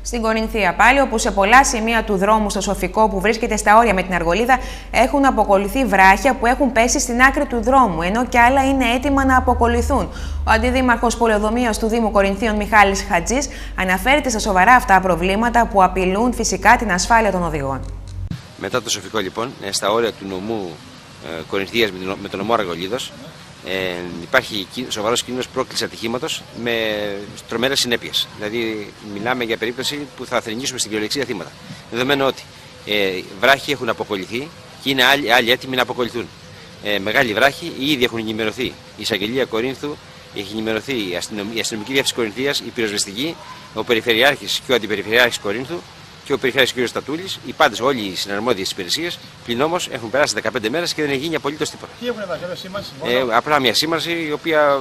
Στην Κορινθία πάλι, όπου σε πολλά σημεία του δρόμου στο Σοφικό που βρίσκεται στα όρια με την Αργολίδα έχουν αποκολληθεί βράχια που έχουν πέσει στην άκρη του δρόμου, ενώ και άλλα είναι έτοιμα να αποκολληθούν. Ο Αντιδήμαρχος Πολεοδομίας του Δήμου Κορινθίων Μιχάλης Χατζής αναφέρεται στα σοβαρά αυτά προβλήματα που απειλούν φυσικά την ασφάλεια των οδηγών. Μετά το Σοφικό, λοιπόν, στα όρια του νομού Κορινθίας με τον νομό Αργολίδος, υπάρχει σοβαρός κίνδυνος πρόκλησης ατυχήματος με τρομερές συνέπειες. Δηλαδή, μιλάμε για περίπτωση που θα θρηνήσουμε στην κυριολεξία θύματα. Δεδομένου ότι βράχοι έχουν αποκολληθεί και είναι άλλοι έτοιμοι να αποκολληθούν. Μεγάλοι βράχοι ήδη έχουν ενημερωθεί. Η εισαγγελία Κορίνθου έχει ενημερωθεί, η αστυνομική διεύθυνση Κορινθίας, η πυροσβεστική, ο Περιφερειάρχης και ο Αντιπεριφερειάρχης Κορίνθου και ο Περιφερειάρχης κ. Στατούλης, οι πάντες, όλοι οι συναρμόδιες υπηρεσίες, πλην όμως έχουν περάσει 15 μέρες και δεν έχει γίνει απολύτως τίποτα. Τι έχουν εδώ, σήμανση? Απλά μια σήμανση η οποία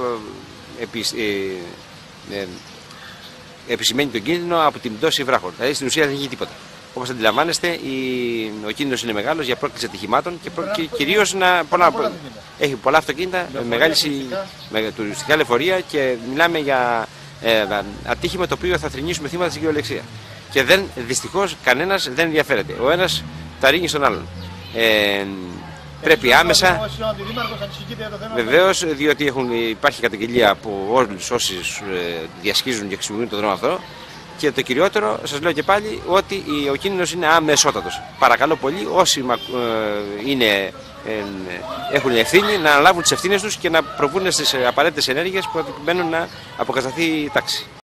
επισημαίνει τον κίνδυνο από την πτώση βράχων. Δηλαδή στην ουσία δεν έχει τίποτα. Όπως αντιλαμβάνεστε, ο κίνδυνος είναι μεγάλος για πρόκληση ατυχημάτων και κυρίως έχει πολλά αυτοκίνητα, μεγάλη τουριστικά λεωφορεία και μιλάμε για ατύχημα το οποίο θα θρηνήσουμε θύματα στην κυριολεξία. Και δυστυχώς κανένας δεν ενδιαφέρεται. Ο ένας τα ρίχνει στον άλλον. Πρέπει άμεσα. Βεβαίως, διότι υπάρχει καταγγελία από όλους όσοι διασχίζουν και χρησιμοποιούν τον δρόμο αυτό. Και το κυριότερο, σας λέω και πάλι, ότι ο κίνδυνος είναι αμεσότατος. Παρακαλώ πολύ, όσοι έχουν ευθύνη να αναλάβουν τις ευθύνες τους και να προβούν στις απαραίτητες ενέργειες που επιμένουν να αποκατασταθεί η τάξη.